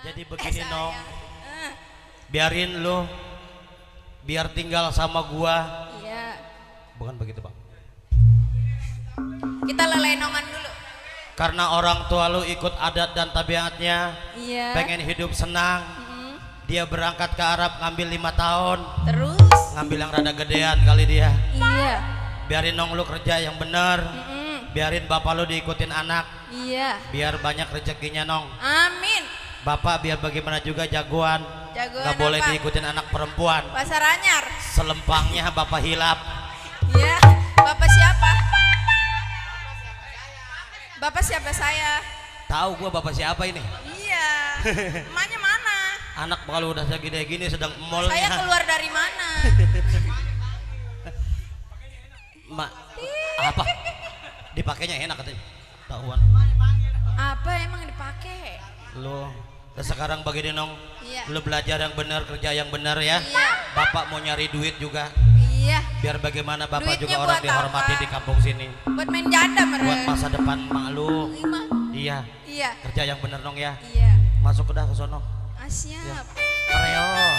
Jadi begini Nong, biarin lu, biar tinggal sama gua. Iya. Bukan begitu Bang. Kita lelenongan dulu. Karena orang tua lu ikut adat dan tabiatnya, Iya. pengen hidup senang. Dia berangkat ke Arab ngambil 5 tahun. Terus? Ngambil yang rada gedean kali dia. Iya. Biarin Nong lu kerja yang bener. Biarin bapak lu diikutin anak. Iya. Biar banyak rezekinya Nong. Amin. Bapak biar bagaimana juga jagoan. Jagoan Gak boleh apa? diikutin anak perempuan. Pasar Anyar. Selempangnya bapak hilap. Iya. Bapak siapa? Bapak siapa saya? Tahu gua bapak siapa ini? Iya. Emaknya mana? Anak kalau udah segede gini sedang emolnya. Saya keluar dari mana? Mak, apa? Dipakainya enak katanya. Tahuan. Apa emang dipakai? Lu udah sekarang begini Nong. Iya. Lu belajar yang benar, kerja yang benar ya. Iya. Bapak mau nyari duit juga. Iya. Biar bagaimana bapak Duitnya juga orang buat dihormati apa? di kampung sini. Buat main janda Buat mereka. masa depan mak lu. Lima. Iya. Iya. Kerja yang benar Nong ya. Iya. Masuk udah ke sono. Ah, siap. Reot.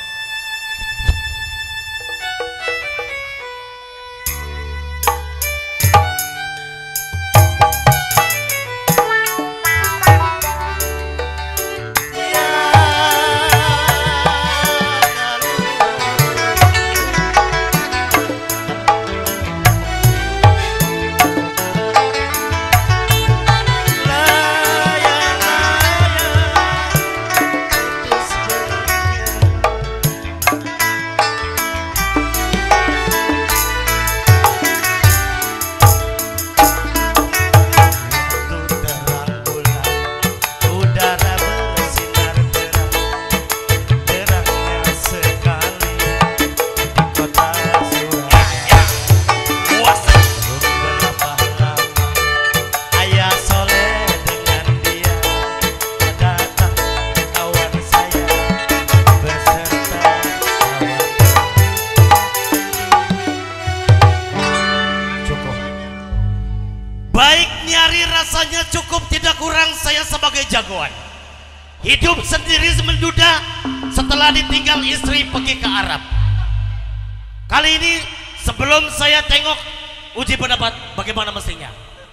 Rasanya cukup tidak kurang saya sebagai jagoan. Hidup sendiri menduda setelah ditinggal istri pergi ke Arab. Kali ini sebelum saya tengok uji pendapat bagaimana mestinya.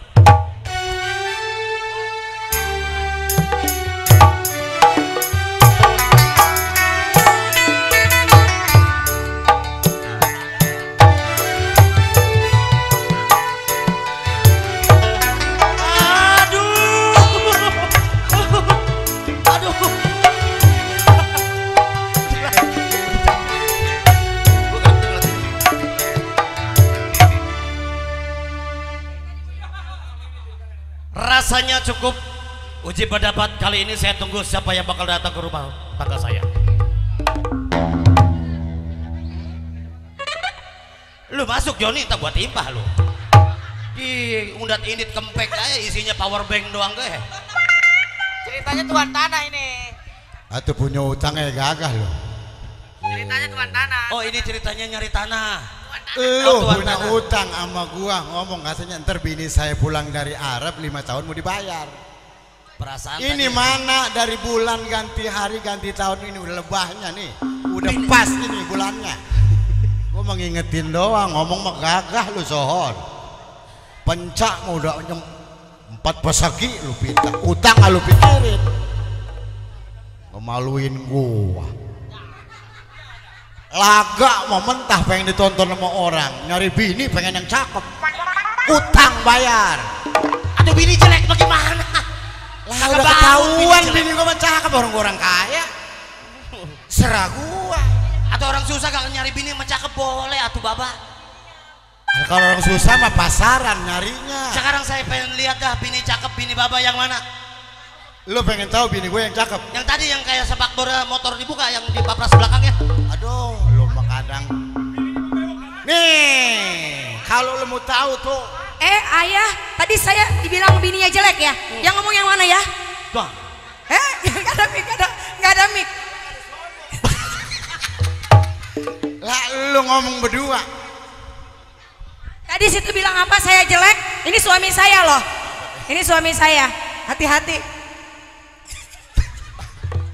Rasanya cukup uji pendapat kali ini. Saya tunggu siapa yang bakal datang ke rumah tangga saya. Lu masuk Joni, tak buat timpah lu. Di undat-indit kempek aja isinya power bank doang ge. Ceritanya tuan tanah ini. Atau punya utangnya gagah lo. Ceritanya tuan tanah. Oh ini ceritanya nyari tanah. Lo tuan punya tanah. utang sama gua, ngomong katanya ntar bini saya pulang dari Arab 5 tahun mau dibayar. Perasaan Ini tadi- mana dari bulan ganti hari ganti tahun ini udah lebahnya nih, udah pas ini bulannya. Gua mau ngingetin doang, ngomong mah gagah lu sohor. Pencak mau udah 4 pesagi lu pinta, utang lu pikirin. Ngemaluin gua. Laga mau mentah pengen ditonton sama orang, nyari bini pengen yang cakep, utang bayar. Aduh bini jelek bagaimana? Lah Kagak udah bangun ketahuan bini jelek. bini gua mah cakep, orang kaya. Serah gua. Atau orang susah gak nyari bini mencakep boleh atuh baba. Nah, kalau orang susah mah pasaran nyarinya. Sekarang saya pengen lihat dah bini cakep bini baba yang mana. Lu pengen tahu bini gue yang cakep? Yang tadi yang kayak sepak bola motor dibuka yang di papras belakangnya. Aduh, lu mah kadang. Nih, kalau lu mau tahu tuh, Ayah, tadi saya dibilang bininya jelek ya? Yang ngomong yang mana ya? Bang, Gak ada mic, gak ada mic. lah lu ngomong berdua. Tadi situ bilang apa? Saya jelek. Ini suami saya loh. Ini suami saya. Hati-hati.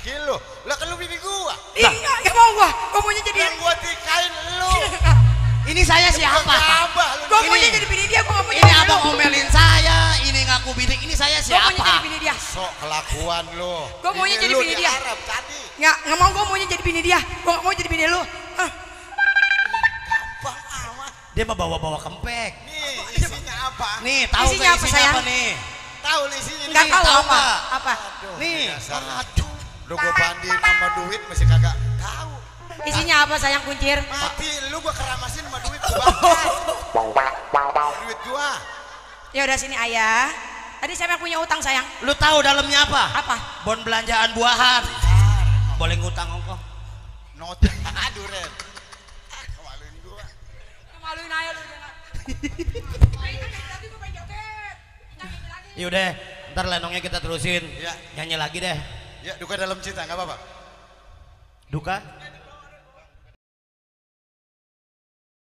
laki lu. Lah kan lu bini gua. Iya, ya mau gua maunya jadi Yang gua tikain lu. Ini saya siapa? Gabah lu. gua maunya Ini. jadi bini dia, gua nggak mau Ini jadi bini abang lu. omelin saya, ini ngaku bini. Ini saya Gua maunya jadi siapa? bini dia. Sok kelakuan lu. Gua maunya jadi lu bini di dia. Arab tadi. Nggak mau, gua maunya jadi bini dia. Gua nggak mau jadi bini lu. Gampang amat. Dia mau bawa-bawa kempek. Nih, isinya apa? Nih, tahu Isinya nggak apa, isinya sayang? apa nih? Tahu isinya Nggak nih. tahu tahu apa. nggak? Apa? Aduh, Nih, dasar. aduh. Lu gua bandingin sama duit masih kagak tahu. Isinya apa sayang kuncir? Mati lu gua keramasin sama duit gua bakar. Duit gua. Ya udah sini ayah. Tadi siapa yang punya utang sayang? Lu tahu dalamnya apa? Apa? Bon belanjaan buahan. Boleh ngutang ongkos. Not. Aduh, Ren. Maluin gua. Maluin ayah lu jangan. Yaudah, ntar lenongnya kita terusin. Ya. Nyanyi lagi deh. Ya, duka dalam cinta enggak apa-apa. Duka